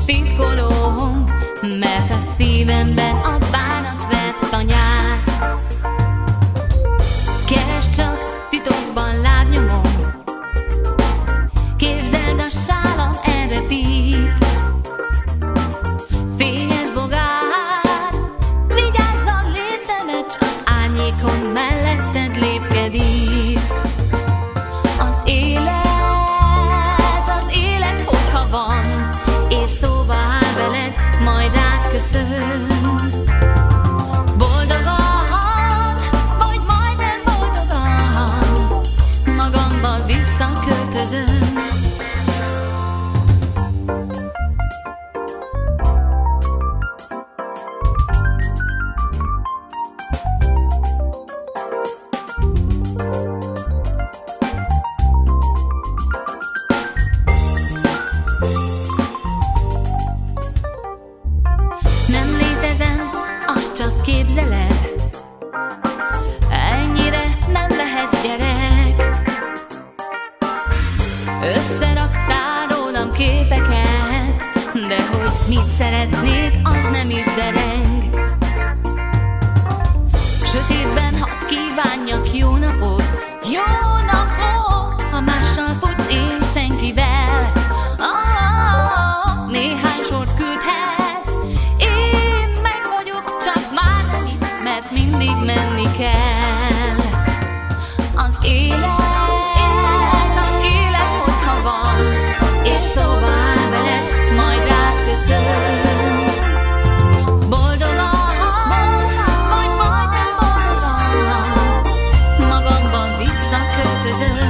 titkolom, mert a szívemben a bánat vett a nyár. Keresd csak titokban lábnyomom, képzeld, a sálam elrepít. Fényes bogár, vigyázzal, lépd ne meccs, az árnyékon melletted lépkedik. Az élet, hogyha van, és szóba áll veled, majd rád köszön. Boldogan, vagy majdnem boldogan, magamba visszaköltözöm. Nem létezem, azt csak képzeled, ennyire nem lehetsz gyerek. Összeraktál rólam képeket, de hogy mit szeretnék, az nem is dereng. Sötétben hadd kívánjak jó napot, ha mással futsz én senkivel. Néhány sort küldhetsz, én meg vagyok, csak már nem itt, mert mindig menni kell. Az élet, hogyha van, és szóba áll veled, majd rád köszön. Boldogan, vagy majdnem boldogan, magamban visszaköltözöm.